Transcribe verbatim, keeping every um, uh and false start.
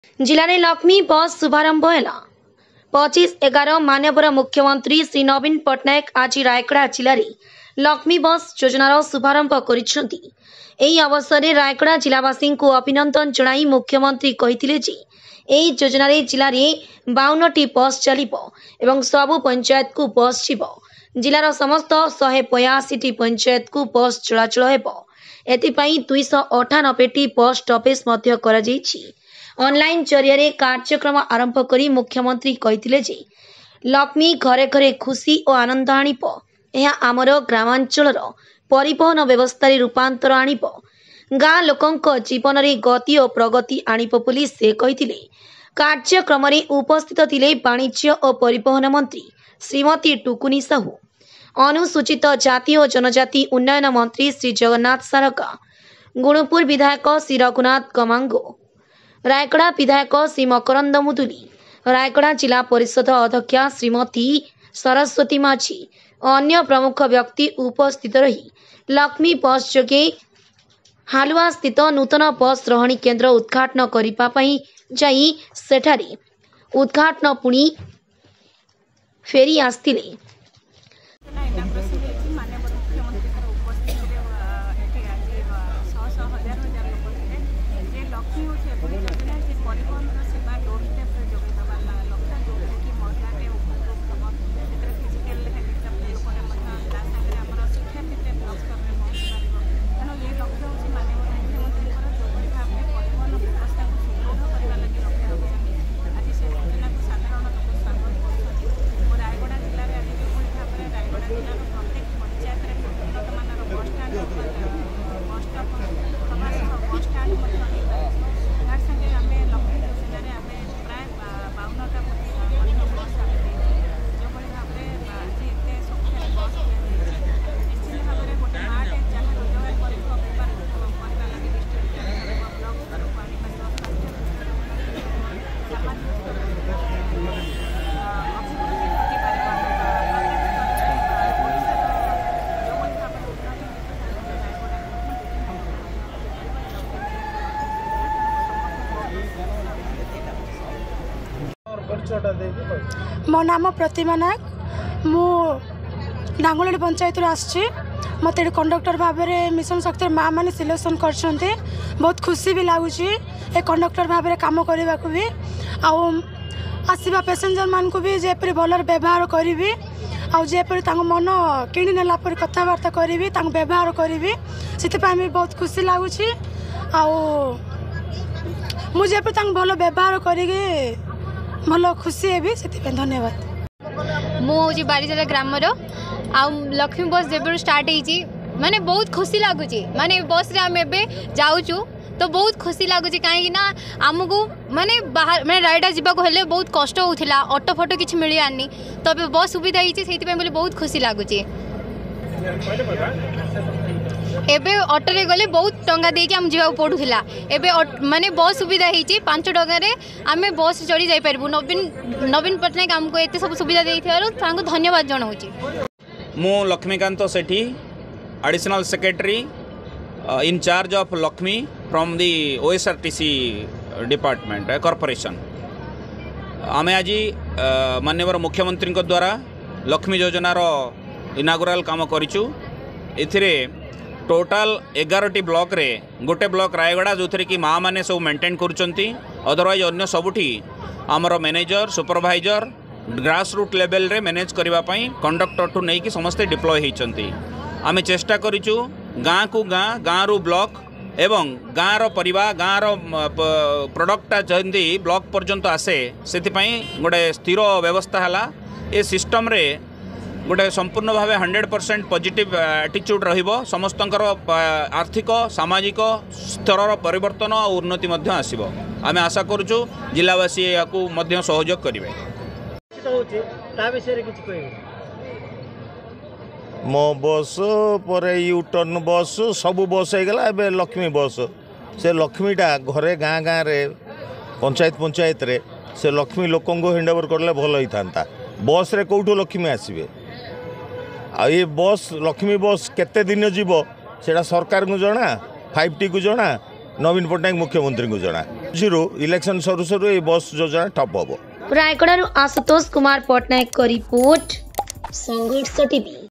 जिले में लक्ष्मी बस शुभारंभ है पचिश एगार मानवर मुख्यमंत्री श्री नवीन पट्टनायक आज रायगड़ा जिले में लक्ष्मी बस योजनार शुभारंभ कर अवसर में रायगड़ा जिलावासी को अभिनंदन जणाई मुख्यमंत्री कहिथिले जे एही योजना जिले में बावन टी बस चलिबो सबु पंचायत को बस जीवो जिलार समस्त शहे बयासी टी पंचायत को बस चलाचल हेबो एथिपाई दुईश अठानबे टी बस स्टपेज मध्य करा जायछि। ऑनलाइन जरिया कार्यक्रम आरंभ करी मुख्यमंत्री कहिथिले जे लक्ष्मी घरे घरे खुशी और आनंद आनिबो एहा आमर ग्रामांचलर परिवहन व्यवस्था रूपांतर आनिबो गाँ लोकंक जीवन रे गति और प्रगति आनिबो बोली से कहिथिले। कार्यक्रम रे उपस्थित थिले वाणिज्य और परिवहन मंत्री श्रीमती टुकुनी साहू, अनुसूचित जाति और जनजाति उन्नयन मंत्री श्री जगन्नाथ सारका, गुणुपुर विधायक श्री रघुनाथ गमांगो, रायगड़ा विधायक श्री मकरंद मुदुली, रायगड़ा जिला परिषद अध्यक्षा श्रीमती सरस्वती माझी अन्य प्रमुख व्यक्ति उपस्थित रही लक्ष्मी बस जोगे हालुआ स्थित नूतन बस रहणी केन्द्र उद्घाटन करने जाई सेठारे उद्घाटन पुणी फेरी आसतिले। मो नाम प्रतिमा नायक मु डांगुली पंचायत आसछि मत कंडक्टर भाव में मिशन शक्ति माँ मैंने सिलेक्शन कर बहुत खुशी भी लगुच ए कंडक्टर भाव में कम करने को भी आसवा पैसेंजर मान को भी जेपरी भल व्यवहार करी आउपरी मन किणी नेला कथबार्ता करी व्यवहार करी से बहुत खुशी लगुच मुझे भल व्यवहार करी भल खुशी है से धन्यवाद। मुझे बारिजला ग्रामर आ लक्ष्मी बस जब स्टार्ट होती माने बहुत खुशी लगुच माने बस रे आम एबे जाऊचु तो बहुत खुशी लगुच कहीं आमको माने बाहर माने रायडा जावाक हेले बहुत कष्ट होता ऑटो फोटो किसी मिलानी तो अब बस सुविधा होती बोले बहुत खुशी लगुच एबे ऑटो रे गले बहुत टंगा देके हम जीवा पड़ूला एबे माने बस सुविधा होती पांच टंगार आम बस चढ़ी जाई परबु नवीन नवीन पट्टनायक आमको एत सब सुविधा देइथिबारु धन्यवाद जनाऊँगी। मु Laxmikant Sethi additional secretary in charge of Laxmi from the OSRTC department corporation. आम आज माननीय मुख्यमंत्री द्वारा लक्ष्मी योजनार इनागुराल काम करूँ ए टोटाल एगार टी ब्लॉक रे गोटे ब्लॉक रायगड़ा जो थी कि माँ मैंने सब मेंटेन करुँच अदरवाइज अन्य सबुठी आमर manager supervisor grass root level रे मैनेज करने कंडक्टर ठू नहीं कि समस्ते डिप्लॉय होती आम चेष्टा करूँ गाँ को गाँ गाँ रु ब्लॉक एवं गाँ रो परिवार गाँ रो प्रोडक्टा जमी ब्लॉक पर्यंत आसे से गोटे स्थिर व्यवस्था है ये सिस्टम रे गोटे संपूर्ण भाव हंड्रेड परसेंट पॉजिटिव एटीट्यूड रहिबो समस्तंकर आर्थिक सामाजिक स्तर परिवर्तन और उन्नति मध्य आसीबो आमे आशा करूछु जिलावासी याकू मध्य सहयोग करिवे। मो बस पर यू टर्न बस सब बस हो गला एबे लक्ष्मी बस से लक्ष्मीटा घरे गाँ गाँ रे पंचायत पंचायत रे से लक्ष्मी लोकंग हैंडओवर करले भल होई थांता बस रे कोठो लक्ष्मी आसीबे आ ये बस लक्ष्मी बस केते दिन जीवो सेटा सरकार को जना फाइव टी को जना नवीन पट्टनायक मुख्यमंत्री को जना। जीरो इलेक्शन सरू सरू ये बस योजना ठप हम। रायगड़ारू आशुतोष कुमार पट्टनायक रिपोर्ट संघर्ष टीवी।